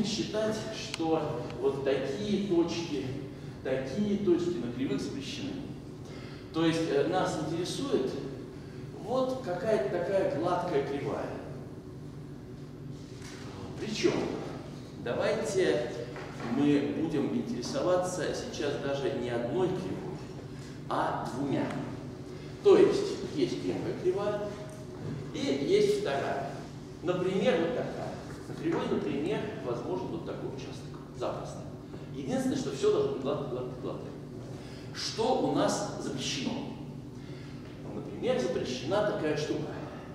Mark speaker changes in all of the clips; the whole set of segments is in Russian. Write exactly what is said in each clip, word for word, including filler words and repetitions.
Speaker 1: считать, что вот такие точки, такие точки на кривых запрещены. То есть э, нас интересует вот какая-то такая гладкая кривая. Причем, давайте мы будем интересоваться сейчас даже не одной кривой, а двумя. То есть, есть первая кривая и есть вторая. Например, вот такая. На кривой, например, возможен вот такой участок. Запросто. Единственное, что все должно быть гладко, гладко, гладко. Что у нас запрещено? Например, запрещена такая штука,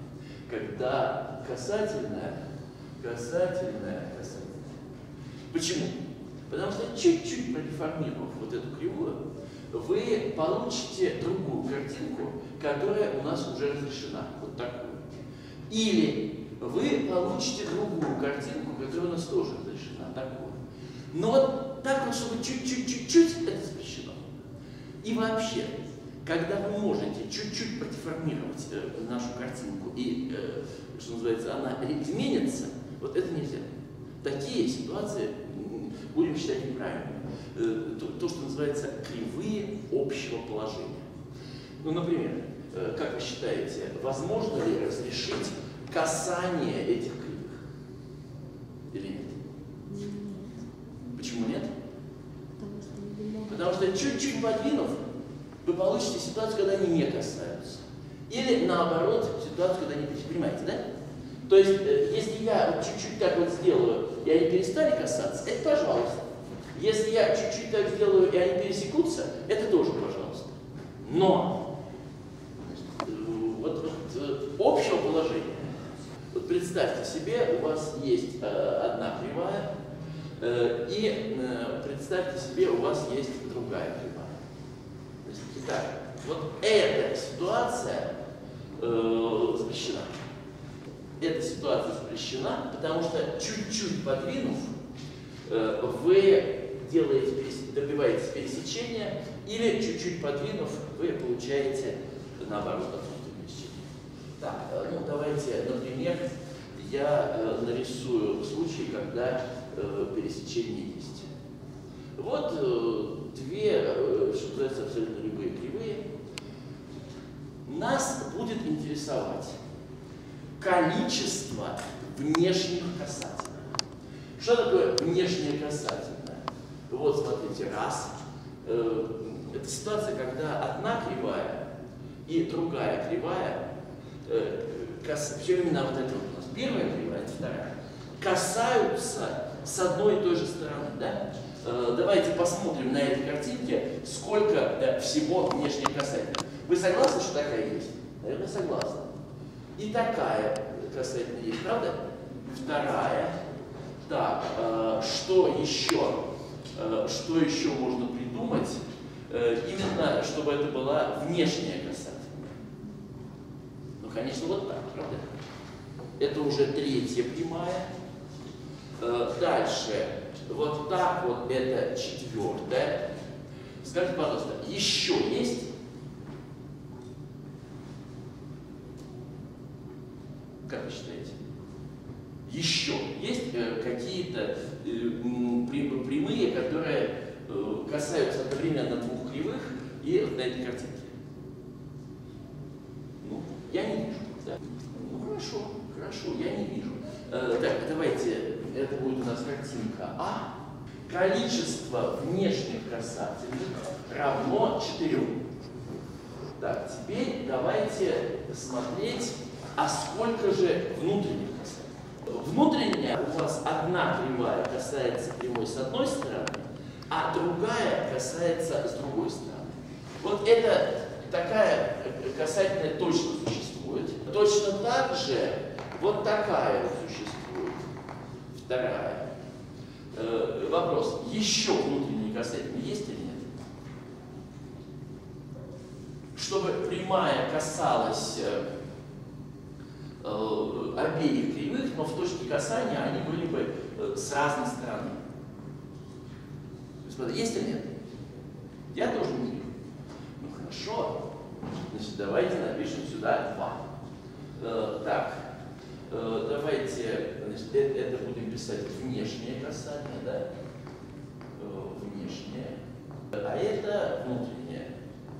Speaker 1: когда касательная, касательная, касательная. Почему? Потому что чуть-чуть продеформировав вот эту кривую, вы получите другую картинку, которая у нас уже разрешена. Вот такую. Или вы получите другую картинку, которая у нас тоже разрешена. Такую. Но вот так вот, чтобы чуть-чуть-чуть-чуть, это запрещено. И вообще, когда вы можете чуть-чуть продеформировать э, нашу картинку и, э, что называется, она изменится, вот это нельзя. Такие ситуации будем считать неправильными. Э, то, то, что называется кривые общего положения. Ну, например, э, как вы считаете, возможно ли разрешить касание этих кривых? Или нет? Почему нет? Потому что чуть-чуть подвинув, вы получите ситуацию, когда они не касаются. Или наоборот, ситуацию, когда они пересекаются. Понимаете, да? То есть, э, если я вот чуть-чуть так вот сделаю, и они перестали касаться, это пожалуйста. Если я чуть-чуть так сделаю, и они пересекутся, это тоже пожалуйста. Но значит, э, вот, вот э, общего положения. Вот представьте себе, у вас есть э, одна кривая, э, и э, представьте себе, у вас есть другая кривая. Итак, вот эта ситуация э, запрещена. Эта ситуация запрещена, потому что чуть-чуть подвинув, э, вы делаете, добиваетесь пересечения, или чуть-чуть подвинув, вы получаете наоборот отсутствие пересечения. Так, э, ну давайте, например, я э, нарисую случай, когда э, пересечение есть. Вот э, две, э, что называется, абсолютно любые кривые. Нас будет интересовать количество внешних касательных. Что такое внешнее касательное? Вот, смотрите, раз. Э, это ситуация, когда одна кривая и другая кривая, э, кас... причем именно вот это вот у нас первая кривая, это вторая, касаются с одной и той же стороны, да? Давайте посмотрим на этой картинке, сколько всего внешних касательных. Вы согласны, что такая есть? Наверное, согласны. И такая касательная есть, правда? Вторая. Так, что еще? Что еще можно придумать? Именно, чтобы это была внешняя касательная. Ну, конечно, вот так, правда? Это уже третья прямая. Дальше. Вот так вот это четвертое. Скажите, пожалуйста, еще есть? Как вы считаете? Еще есть э, какие-то э, прямые, которые э, касаются одновременно двух кривых и вот на этой картинке? Ну, я не вижу. Да? Ну, хорошо, хорошо, я не вижу. Э, так, давайте. Это будет у нас картинка А. Количество внешних касательных равно четырем. Так, теперь давайте смотреть, а сколько же внутренних касательных. Внутренняя у вас одна кривая касается прямой с одной стороны, а другая касается с другой стороны. Вот это такая касательная точно существует. Точно так же вот такая существует. Вторая. Э, вопрос. Еще внутренние касательные есть или нет? Чтобы прямая касалась э, э, обеих кривых, но в точке касания они были бы э, с разной стороны. Есть или нет? Я тоже не вижу. Ну хорошо. Значит, давайте напишем сюда два. Э, так. Давайте, значит, это, это будем писать. написать внешнее касание, да? Внешнее. А это внутреннее.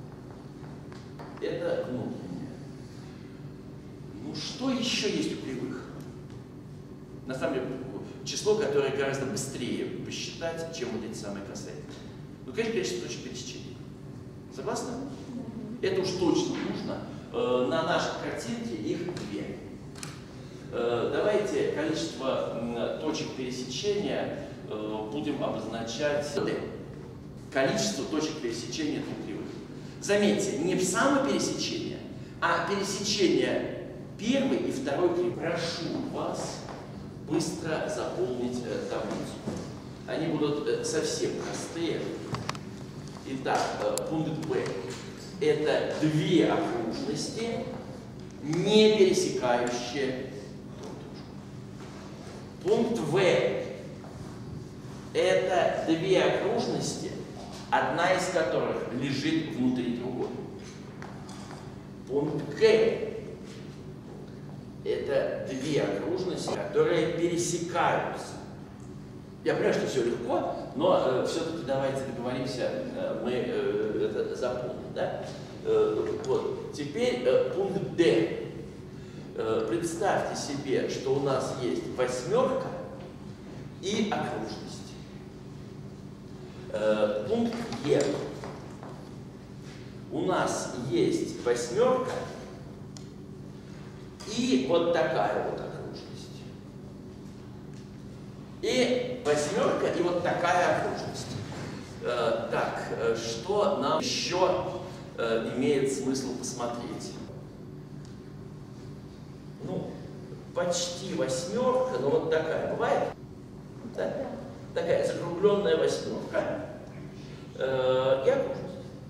Speaker 1: Это внутреннее. Ну, что еще есть у кривых? На самом деле, число, которое гораздо быстрее посчитать, чем вот эти самые касательные. Ну, конечно, количество точек пересечения. Согласны? Это уж точно нужно. На нашей картинке их две. Давайте количество точек пересечения будем обозначать D. Количество точек пересечения двух кривых. Заметьте, не в само пересечение, а пересечение первой и второй кривой. Прошу вас быстро заполнить таблицу. Они будут совсем простые. Итак, пункт Б. Это две окружности, не пересекающие друг дружку. Пункт В. Это две окружности, одна из которых лежит внутри другой. Пункт Г. Это две окружности, которые пересекаются. Я понимаю, что все легко, но э, все-таки давайте договоримся, э, мы э, это запомним. Да? Э, вот. Теперь э, пункт Д. Э, представьте себе, что у нас есть восьмерка и окружность. Э, пункт Е. У нас есть восьмерка и вот такая вот окружность. И восьмерка, и вот такая окружность. Э, так, э, что нам еще э, имеет смысл посмотреть? Ну, почти восьмерка, но вот такая бывает? Да? Такая закругленная восьмерка. Э, и окружность.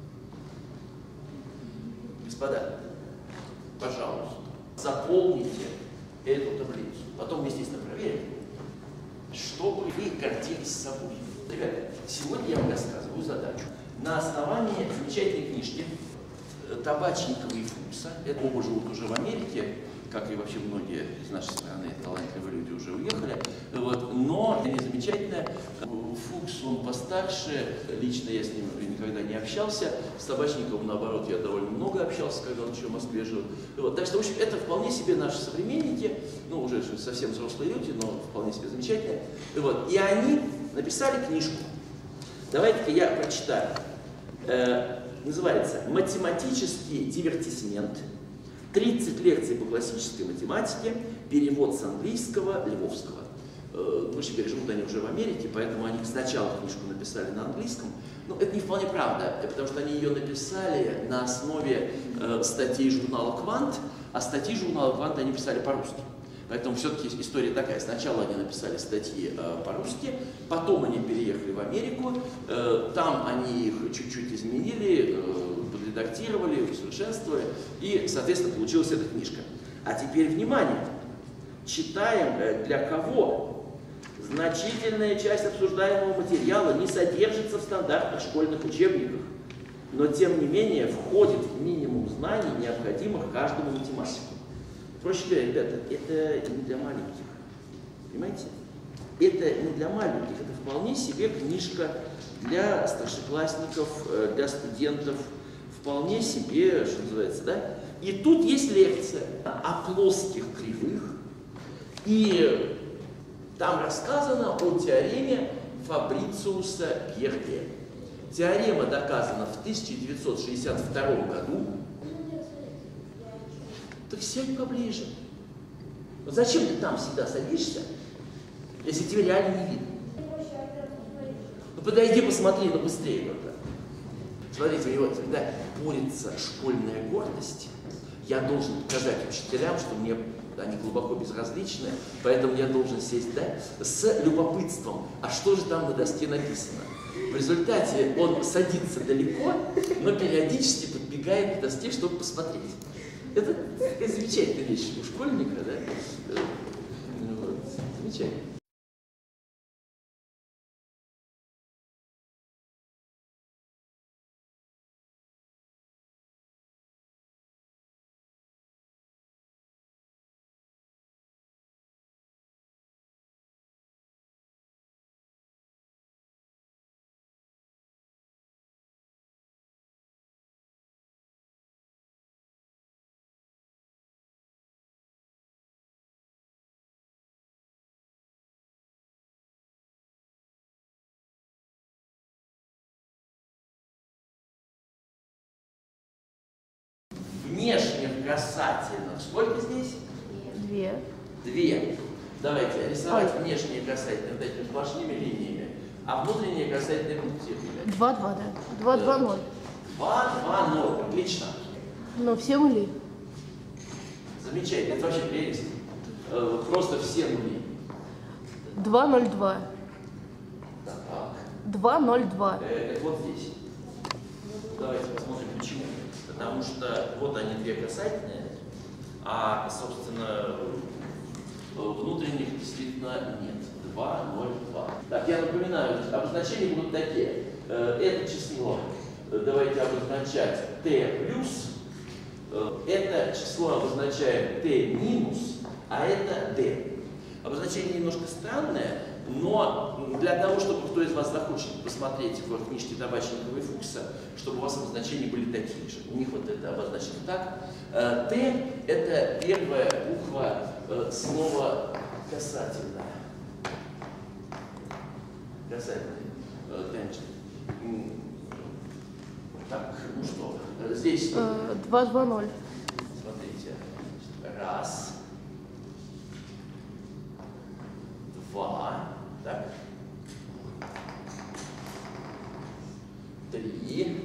Speaker 1: Господа, пожалуйста, заполните эту таблицу. Потом, естественно, проверим, чтобы вы гордились собой. Ребята, сегодня я вам рассказываю задачу. На основании замечательной книжки Табачникова и Фукса, это оба живут уже в Америке, как и вообще многие из нашей страны, талантливые люди уже уехали, вот, но они замечательные. Фукс, он постарше, лично я с ним никогда не общался, с Табачниковым, наоборот, я довольно много общался, когда он еще в Москве жил. Вот, так что, в общем, это вполне себе наши современники, ну, уже совсем взрослые люди, но вполне себе замечательные. Вот, и они написали книжку. Давайте-ка я прочитаю. Э, называется «Математический дивертисмент. тридцать лекций по классической математике. Перевод с английского Львовского». Мы теперь живут они уже в Америке, поэтому они сначала книжку написали на английском. Но это не вполне правда, потому что они ее написали на основе э, статей журнала «Квант», а статьи журнала «Квант» они писали по-русски. Поэтому все-таки история такая. Сначала они написали статьи э, по-русски, потом они переехали в Америку, э, там они их чуть-чуть изменили, э, подредактировали, усовершенствовали, и, соответственно, получилась эта книжка. А теперь внимание! Читаем э, для кого? Значительная часть обсуждаемого материала не содержится в стандартных школьных учебниках, но, тем не менее, входит в минимум знаний, необходимых каждому математику. Проще говоря, ребята, это не для маленьких, понимаете? Это не для маленьких, это вполне себе книжка для старшеклассников, для студентов, вполне себе, что называется, да? И тут есть лекция о плоских кривых, и там рассказано о теореме Фабрициуса-Пьерге. Теорема доказана в тысяча девятьсот шестьдесят втором году. Так сядь поближе. Вот зачем ты там всегда садишься, если тебе реально не видно? Ну подойди, посмотри, но быстрее только. Смотрите, у него всегда борется школьная гордость. Я должен показать учителям, что мне они глубоко безразличны, поэтому я должен сесть, да, с любопытством. А что же там на доске написано? В результате он садится далеко, но периодически подбегает к доске, чтобы посмотреть. Это такая замечательная вещь у школьника, да? Вот. Замечательно. касательных сколько здесь?
Speaker 2: Две.
Speaker 1: Две. Давайте рисовать Ой. внешние касательные вот этими сплошными линиями, а внутренние касательные пунктирными.
Speaker 2: Два, два, да. Два, два, ноль.
Speaker 1: Два, два, ноль. Отлично.
Speaker 2: Но все нули.
Speaker 1: Замечательно. Это вообще прелесть. Просто все нули.
Speaker 2: Два, ноль, два.
Speaker 1: Так.
Speaker 2: Два, ноль, два.
Speaker 1: Это вот здесь. Давайте посмотрим, почему. Потому что вот они две касательные, а, собственно, внутренних действительно нет. два, ноль, два. Так, я напоминаю, обозначения будут такие. Это число давайте обозначать t плюс. Это число обозначаем t минус, а это d. Обозначение немножко странное, но для того, чтобы кто из вас захочет посмотреть в книжке Табачникова и Фукса, чтобы у вас обозначения были такие же. У них вот это обозначено так. Т – это первая буква слова касательное. Касательное. Так, ну что, здесь…
Speaker 2: Два, два, ноль.
Speaker 1: Смотрите. Раз. Два, так, три,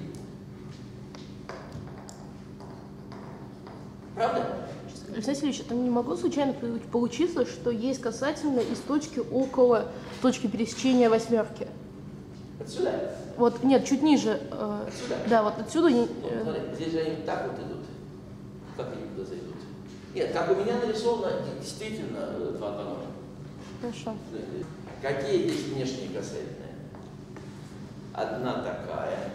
Speaker 1: правда?
Speaker 2: Александр Сергеевич, это не могло случайно получиться, что есть касательно из точки около точки пересечения восьмерки?
Speaker 1: Отсюда?
Speaker 2: Вот, нет, чуть ниже.
Speaker 1: Отсюда?
Speaker 2: Да, вот отсюда.
Speaker 1: Вот, смотри, здесь же они так вот идут. Как они туда зайдут? Нет, как у меня нарисовано, действительно два, два, ноль.
Speaker 2: Хорошо.
Speaker 1: Какие есть внешние касательные? Одна такая,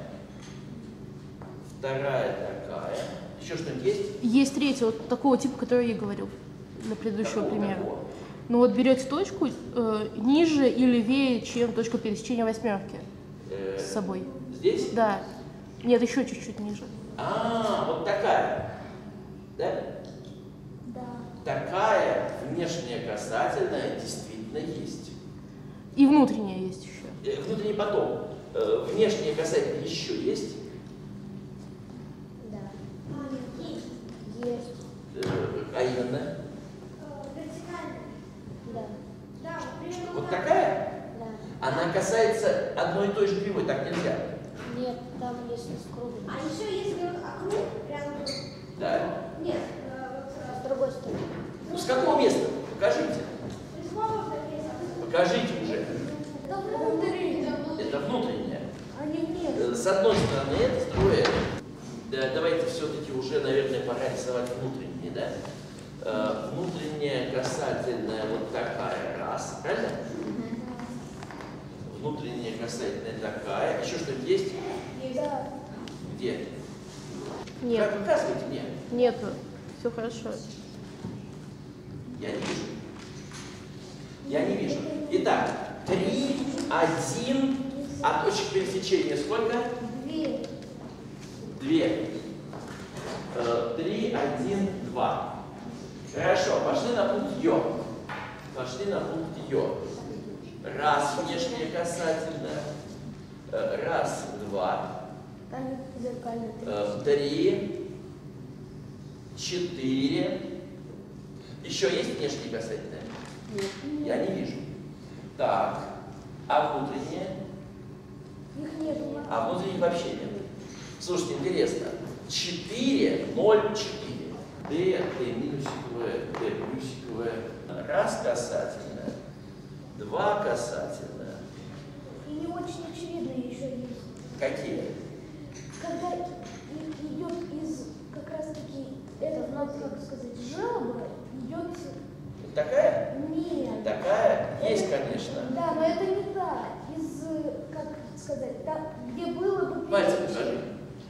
Speaker 1: вторая такая. Еще что-нибудь есть?
Speaker 2: Есть третья, вот такого типа, который я говорил на предыдущего примера. Ну вот берете точку э, ниже и левее, чем точка пересечения восьмерки э, с собой.
Speaker 1: Здесь?
Speaker 2: Да. Нет, еще чуть-чуть ниже.
Speaker 1: А, вот такая. Да?
Speaker 3: Да.
Speaker 1: Такая внешняя касательная действительно есть.
Speaker 2: И внутренняя есть еще.
Speaker 1: Внутренний потом. Внешняя касательная еще есть?
Speaker 3: Да. Есть.
Speaker 1: А именно?
Speaker 3: Вертикальная. Да. Да.
Speaker 1: Вот такая?
Speaker 3: Да.
Speaker 1: Она касается одной и той же кривой, так нельзя.
Speaker 3: Нет, там есть с кругом. А еще если округ рядом.
Speaker 1: Да.
Speaker 3: Нет, вот с другой стороны.
Speaker 1: Ну с какого места? Покажите. Покажите уже.
Speaker 3: Это внутренняя.
Speaker 1: Это внутренняя.
Speaker 3: А не внешняя.
Speaker 1: С одной стороны это, с другой. Да, давайте все-таки уже, наверное, пора рисовать внутренние, да? Э, внутренняя касательная вот такая, раз, правильно? Внутренняя касательная такая. Еще что-нибудь есть?
Speaker 3: Да.
Speaker 1: Где?
Speaker 2: Нет.
Speaker 1: Как, показывайте мне.
Speaker 2: Нету. Все хорошо.
Speaker 1: Я не вижу. Я не вижу. Итак, три, один, а точек пересечения сколько?
Speaker 3: Две.
Speaker 1: Две. Три, один, два. Хорошо, пошли на пункт Ё. Пошли на пункт Ё. Раз, внешняя касательная. Раз, два.
Speaker 3: Там зеркальная.
Speaker 1: Три. Четыре. Еще есть внешняя касательная?
Speaker 3: Нет.
Speaker 1: Я не вижу. Так. А внутренняя?
Speaker 3: Их нет.
Speaker 1: А внутренних вообще нет. Слушайте, интересно. четыре, ноль, четыре. D, D минусиковая, D плюсиковая. Раз касательная. Два касательная.
Speaker 3: И не очень очевидные еще есть.
Speaker 1: Какие?
Speaker 3: Когда идет из как раз таки это, как сказать, жабра, идет.
Speaker 1: Такая?
Speaker 3: Нет.
Speaker 1: Такая?
Speaker 3: Это,
Speaker 1: есть, конечно.
Speaker 3: Да, но это не та. Из, как сказать, там, где было бы
Speaker 1: Пальцем
Speaker 3: пересечение.
Speaker 1: покажи.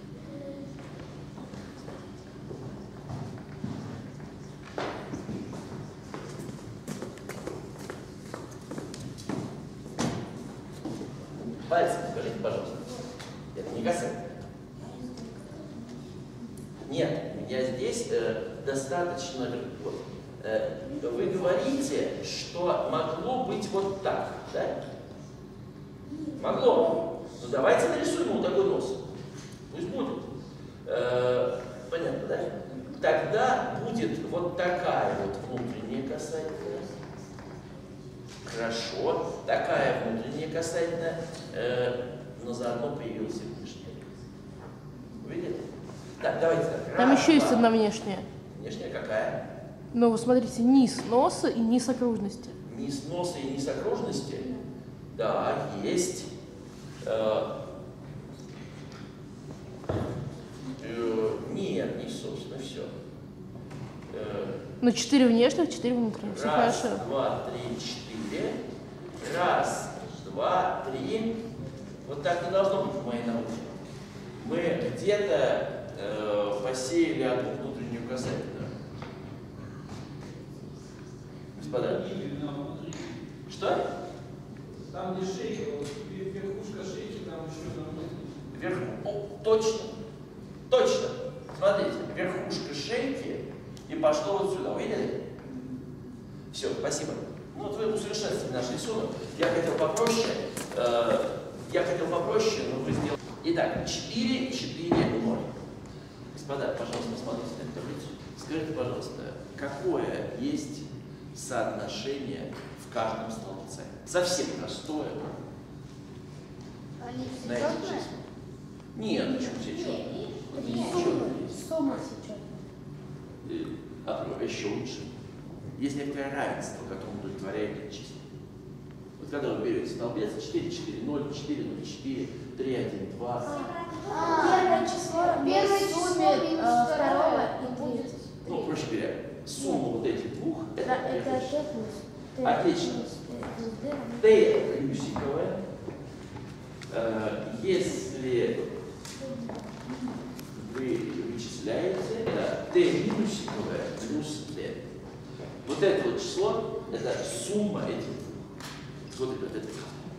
Speaker 1: Пальцем покажите, пожалуйста. Это не касательно. Нет, я здесь э, достаточно. Вот, э, вы говорите, что могло быть вот так, да? Могло. Ну давайте нарисуем ему такой нос. Пусть будет. Э, понятно, да? тогда будет вот такая вот внутренняя касательная. Хорошо. Такая внутренняя касательная, э, но заодно появилась и внешняя. Видите? Так, давайте так.
Speaker 2: Там
Speaker 1: Раз,
Speaker 2: еще есть
Speaker 1: два.
Speaker 2: одна внешняя.
Speaker 1: Внешняя какая?
Speaker 2: Ну, вы смотрите, низ носа и низ окружности.
Speaker 1: Низ носа и низ окружности? Да, есть. Э, э, нет, не собственно, все. Э,
Speaker 2: Ну, четыре внешних, четыре внутренних. Все
Speaker 1: раз,
Speaker 2: хорошо.
Speaker 1: два, три, четыре. Раз, два, три. Вот так не должно быть в моей науке. Мы где-то э, посеяли одну внутреннюю касательную. Господа. Что?
Speaker 4: Там, где шейка, вот, верхушка шейки, там еще на внутренней.
Speaker 1: Верх... О, точно. Точно. Смотрите, верхушка шейки и пошло вот сюда. Увидели? Все, спасибо. Ну, вот вы усовершенствовали наш рисунок. Я хотел попроще. Э, я хотел попроще, но вы сделали. Итак, четыре, четыре, ноль. Господа, пожалуйста, смотрите на эту таблицу. Скажите, пожалуйста, какое есть соотношение в каждом столбце? Совсем простое.
Speaker 3: Они
Speaker 1: На эти
Speaker 3: четёртые?
Speaker 1: числа. Нет, почему все четные?
Speaker 3: Сумма. Сумма сейчас.
Speaker 1: А еще лучше. Есть некоторое равенство, которому удовлетворяет эти числа. Вот когда вы берете столбец четыре, четыре, ноль, четыре, ноль, четыре, три, один, два.
Speaker 3: Первое число
Speaker 5: Первое
Speaker 3: в
Speaker 5: число
Speaker 3: сумме
Speaker 5: минус
Speaker 3: э,
Speaker 5: второе
Speaker 3: второго
Speaker 5: и
Speaker 3: и
Speaker 5: будет.
Speaker 3: будет.
Speaker 1: Ну, проще говоря, сумма вот этих двух – это
Speaker 3: Да, это
Speaker 1: первое
Speaker 3: Т
Speaker 1: число.
Speaker 3: плюс Т
Speaker 1: Отлично.
Speaker 3: плюс Т плюс Д.
Speaker 1: Т плюсиковое. Э, Если вы вычисляете, это Т минусиковое плюс Т. Вот это вот число – это сумма этих двух. Вот это, это,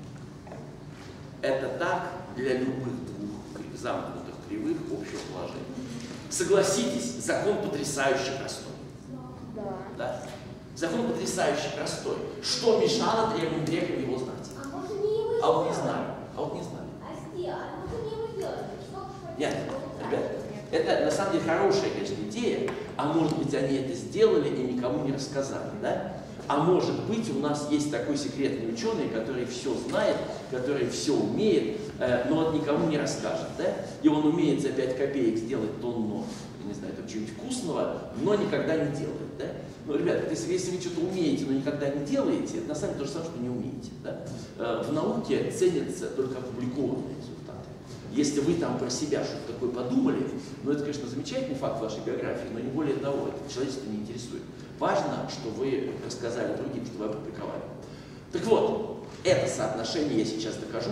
Speaker 1: это так для любых двух замкнутых кривых общего положения. Согласитесь, закон потрясающе простой.
Speaker 3: Да.
Speaker 1: Да? Закон потрясающе простой. Что мешало древним грекам его знать?
Speaker 3: А вот не его
Speaker 1: А вот не знали. А вот не знали.
Speaker 3: А сделать? А вот не его делать.
Speaker 1: Нет, ребят, это на самом деле хорошая, конечно, идея, а может быть они это сделали и никому не рассказали, да? А может быть у нас есть такой секретный ученый, который все знает, который все умеет, э, но вот никому не расскажет, да? И он умеет за пять копеек сделать тонну, я не знаю, там чего-нибудь вкусного, но никогда не делает, да? Ну, ребята, если, если вы что-то умеете, но никогда не делаете, это на самом деле то же самое, что не умеете, да? Э, в науке ценятся только опубликованные результаты. Если вы там про себя что-то такое подумали, ну, это, конечно, замечательный факт вашей биографии, но не более того, это человечество не интересует. Важно, что вы рассказали другим, что вы опубликовали. Так вот, это соотношение я сейчас докажу.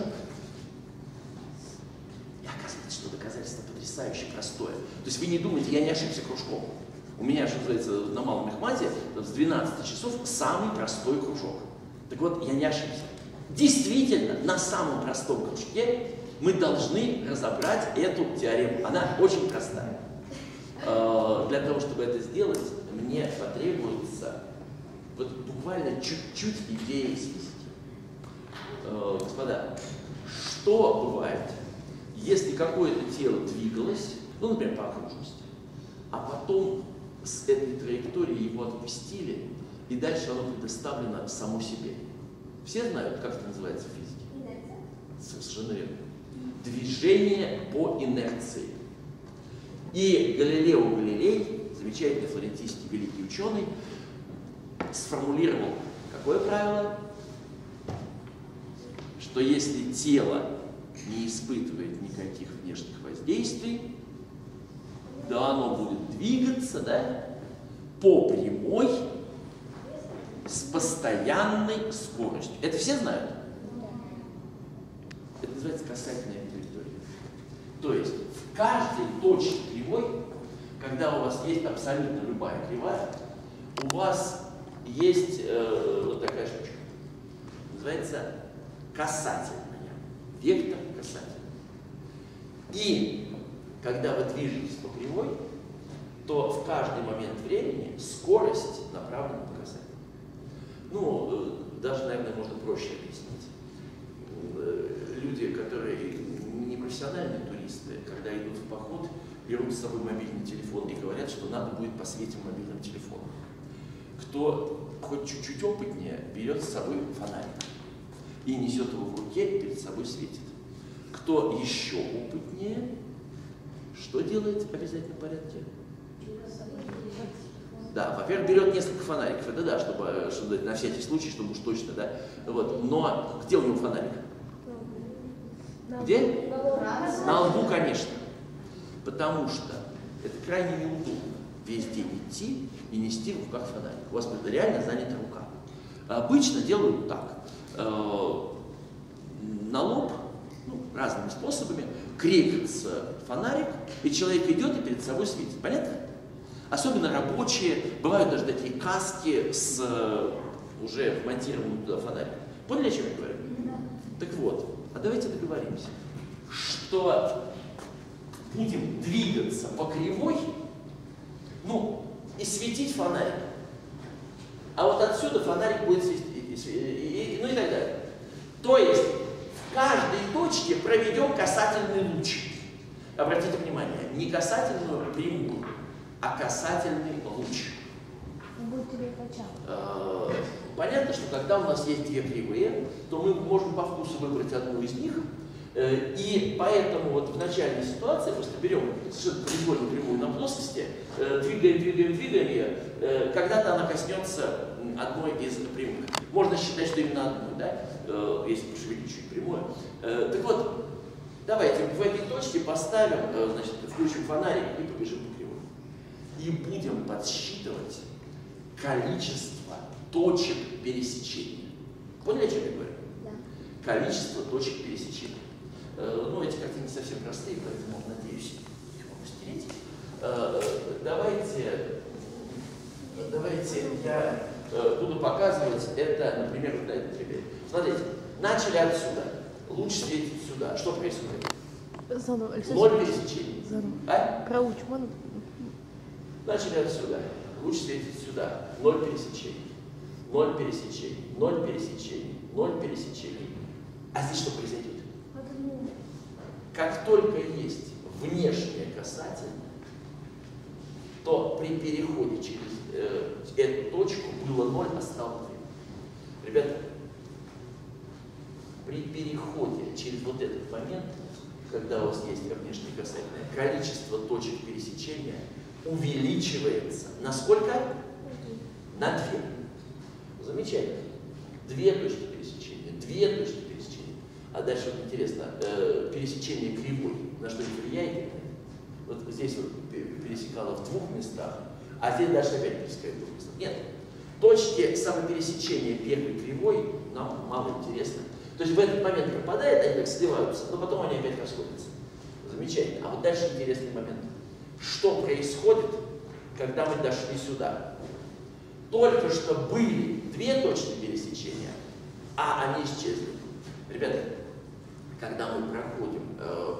Speaker 1: И оказывается, что доказательство потрясающе простое. То есть вы не думаете, я не ошибся кружком. У меня, что называется, на малом мехмате с двенадцати часов самый простой кружок. Так вот, я не ошибся. Действительно, на самом простом кружке мы должны разобрать эту теорему. Она очень простая. Для того, чтобы это сделать, мне потребуется вот буквально чуть-чуть идеи из физики. Господа, что бывает, если какое-то тело двигалось, ну, например, по окружности, а потом с этой траектории его отпустили, и дальше оно предоставлено само себе? Все знают, как это называется в физике? Совершенно верно. Движение по инерции. И Галилео Галилей, замечательный флорентийский великий ученый, сформулировал какое правило? Что если тело не испытывает никаких внешних воздействий, да, оно будет двигаться, да, по прямой с постоянной скоростью. Это все знают? Это называется касательная траектория. То есть в каждой точке кривой, когда у вас есть абсолютно любая кривая, у вас есть э, вот такая штучка. Называется касательная. Вектор касательный. И когда вы движетесь по кривой, то в каждый момент времени скорость направлена по касательной. Ну, даже, наверное, можно проще объяснить. Люди, которые не профессиональные туристы, когда идут в поход, берут с собой мобильный телефон и говорят, что надо будет посветить мобильным телефоном. Кто хоть чуть-чуть опытнее, берет с собой фонарик и несет его в руке и перед собой светит. Кто еще опытнее, что делает в обязательном порядке? Да, во-первых, берет несколько фонариков, это да, чтобы, чтобы на всякий случай, чтобы уж точно, да. Вот. Но где у него фонарик? Где? На лбу, конечно. Потому что это крайне неудобно весь день идти и нести в руках фонарик. У вас будет реально занята рука. Обычно делают так. На лоб, ну, разными способами, крепится фонарик, и человек идет и перед собой светит. Понятно? Особенно рабочие, бывают даже такие каски с уже вмонтированным туда фонариком. Поняли, о чем я говорю? Да. Так вот, а давайте договоримся, что будем двигаться по кривой, ну, и светить фонарик. А вот отсюда фонарик будет светить, и, и, и, ну и так далее. То есть в каждой точке проведем касательный луч. Обратите внимание, не касательную прямую, а касательный луч. Понятно, что когда у нас есть две кривые, то мы можем по вкусу выбрать одну из них. И поэтому вот в начальной ситуации просто берем совершенно произвольную кривую на плоскости, двигаем, двигаем, двигаем ее, когда-то она коснется одной из прямых. Можно считать, что именно одной, да, если пошевелить чуть прямую. Так вот, давайте в этой точке поставим, значит, включим фонарик и побежим по кривой. И будем подсчитывать количество точек пересечения. Поняли, о чем я говорю? Да. Количество точек пересечения. Ну, эти картины совсем простые, поэтому, надеюсь, их могу стереть. Давайте, давайте я буду показывать это, например, вот на этой примере. Смотрите, начали отсюда, луч светит сюда. Что происходит?
Speaker 2: Заново,
Speaker 1: ноль пересечений.
Speaker 2: Заново.
Speaker 1: А?
Speaker 2: Про луч можно?
Speaker 1: Начали отсюда, луч светит сюда, ноль пересечений. Ноль пересечений, ноль пересечений, ноль пересечений. А здесь что произойдет? Как только есть внешнее касательное, то при переходе через э, эту точку было ноль, а стало три. Ребята, при переходе через вот этот момент, когда у вас есть внешнее касательное, количество точек пересечения увеличивается. На сколько? На две. Замечательно. Две точки пересечения, две точки пересечения. А дальше вот интересно, э, пересечение кривой на что-нибудь влияет? Вот здесь вот пересекало в двух местах, а здесь дальше опять пересекает в двух местах. Нет. Точки самопересечения первой кривой нам мало интересны. То есть в этот момент пропадает, они так сливаются, но потом они опять расходятся. Замечательно. А вот дальше интересный момент. Что происходит, когда мы дошли сюда? Только что были две точки пересечения, а они исчезли. Ребята, когда мы проходим э,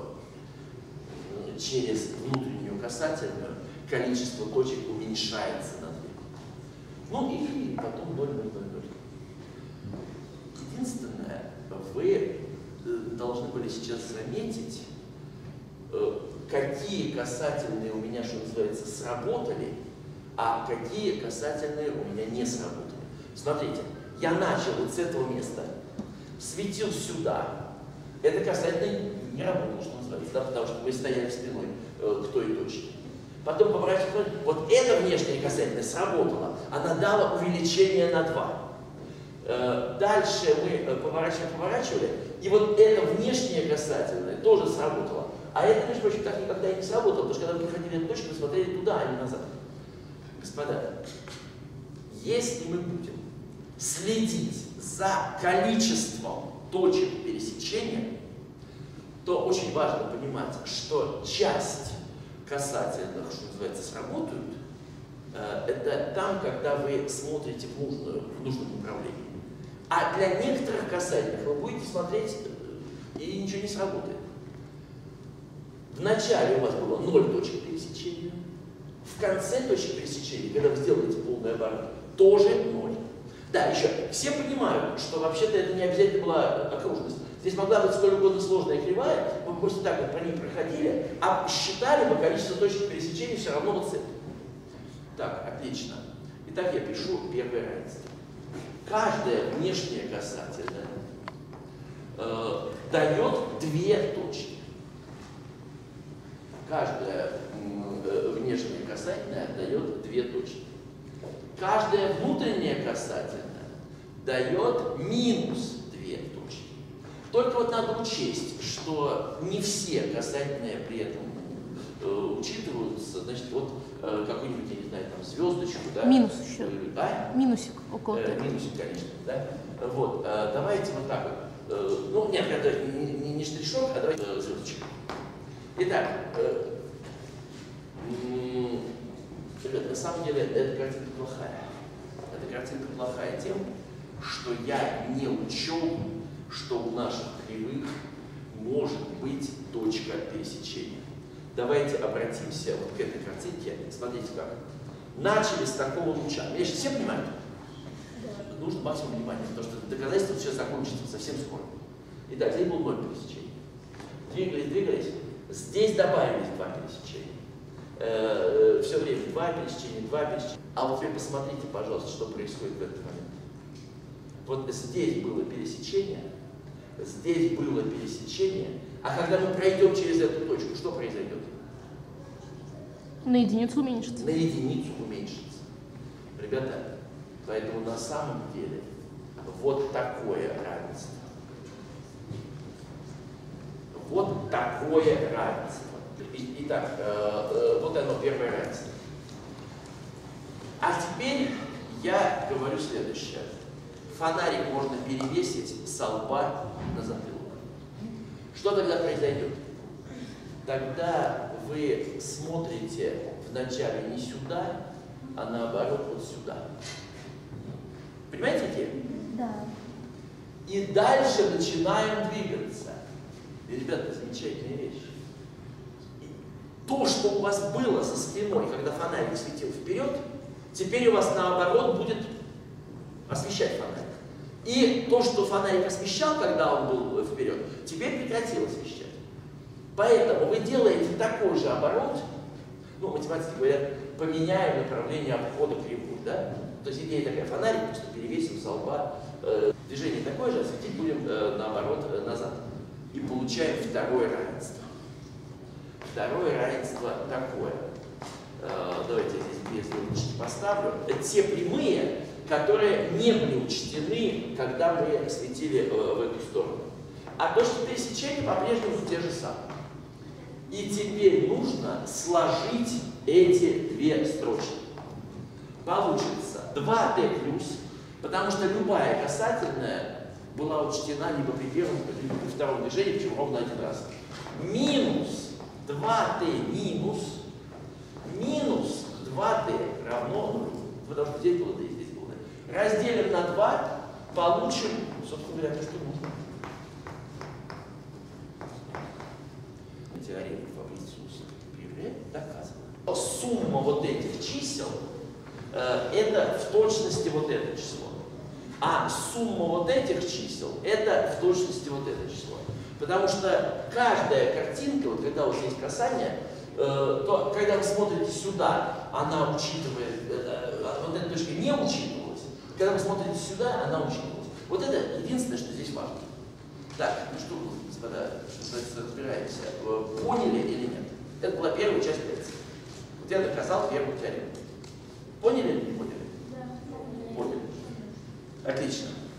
Speaker 1: через внутреннюю касательную, количество точек уменьшается на две. Ну и потом ноль, ноль, ноль, ноль. Единственное, вы должны были сейчас заметить, э, какие касательные у меня, что называется, сработали, а какие касательные у меня не сработали. Смотрите, я начал вот с этого места, светил сюда. Это касательный не работал, что называется, да, потому что вы стояли спиной э, к той точке. Потом поворачивали, вот эта внешняя касательная сработала, она дала увеличение на два. Э, дальше мы поворачивали, поворачивали, и вот эта внешняя касательная тоже сработала. А это, между прочим, так никогда и не сработало, потому что когда вы приходили на точку, вы смотрели туда, а не назад. Господа, если мы будем следить за количеством точек пересечения, то очень важно понимать, что часть касательных, что называется, сработают, это там, когда вы смотрите в, нужную, в нужном направлении. А для некоторых касательных вы будете смотреть, и ничего не сработает. Вначале у вас было ноль точек пересечения, в конце точки пересечения, когда вы сделаете полный оборот, тоже ноль. Да, еще. Все понимают, что вообще-то это не обязательно была окружность. Здесь могла быть сколь угодно сложная кривая, мы просто так вот по ней проходили, а считали бы количество точек пересечения все равно вот с этой. Так, отлично. Итак, я пишу первое равенство. Каждая внешняя касательная э, дает две точки. Каждая э, внешняя касательная дает две точки. Каждая внутренняя касательная дает минус две точки. Только вот надо учесть, что не все касательные при этом э, учитываются. Значит, вот э, какой-нибудь, я не знаю, там звездочку, да?
Speaker 2: Минус еще.
Speaker 1: Э, а?
Speaker 2: Минусик около
Speaker 1: Э,
Speaker 2: этого.
Speaker 1: минусик, конечно, да? Вот, э, давайте вот так вот. Э, ну, нет, это не, не, не штришок, а давайте э, звездочку. Итак, э, ребят, на самом деле эта картинка плохая. Эта картинка плохая тем, что я не учел, что у наших кривых может быть точка пересечения. Давайте обратимся вот к этой картинке. Смотрите как. Начали с такого луча. Меня сейчас все понимают? Да. Нужно максимум внимания, потому что доказательство сейчас закончится совсем скоро. Итак, здесь был ноль пересечений. Двигались, двигались. Здесь добавились два пересечения. Э, все время два пересечения, два пересечения. А вот теперь посмотрите, пожалуйста, что происходит в этот момент. Вот здесь было пересечение, здесь было пересечение, а когда мы пройдем через эту точку, что произойдет?
Speaker 2: На единицу уменьшится.
Speaker 1: На единицу уменьшится. Ребята, поэтому на самом деле вот такое равенство. Вот такое равенство. Итак, э, э, вот оно, первое равенство. А теперь я говорю следующее. Фонарик можно перевесить со лба на затылок. Что тогда произойдет? Тогда вы смотрите вначале не сюда, а наоборот вот сюда. Понимаете идею?
Speaker 3: Да.
Speaker 1: И дальше начинаем двигаться. И, ребята, замечательная вещь. То, что у вас было за спиной, когда фонарик светил вперед, теперь у вас наоборот будет освещать фонарик. И то, что фонарик освещал, когда он был вперед, теперь прекратил освещать. Поэтому вы делаете такой же оборот, ну, математики говорят, поменяем направление обхода кривой, да? То есть идея такая, фонарик просто перевесим со лба, э, движение такое же, осветить будем э, наоборот э, назад. И получаем второе равенство. Второе равенство такое. Э, давайте я здесь без звездочки поставлю. Это те прямые, которые не были учтены, когда мы светили э, в эту сторону. А точки пересечения по-прежнему те же самые. И теперь нужно сложить эти две строчки. Получится два тэ плюс, потому что любая касательная была учтена либо при первом, либо при втором движении, причем ровно один раз. Минус два тэ минус, минус два тэ равно нулю. Потому что здесь было d, здесь было d. Разделим на два, получим, собственно говоря, то, что нужно. Теорема Фабрициуса-Пюре доказана. Сумма вот этих чисел э, это в точности вот это число. А сумма вот этих чисел это в точности вот это число. Потому что каждая картинка, вот когда у вас есть касание, э, то когда вы смотрите сюда, она учитывает, э, вот эта точка не учитывалась. Когда вы смотрите сюда, она учитывалась. Вот это единственное, что здесь важно. Так, ну что, господа, что разбираемся, поняли или нет? Это была первая часть лекции. Вот я доказал первую теорему. Поняли или не поняли?
Speaker 3: Да.
Speaker 1: Поняли. Отлично.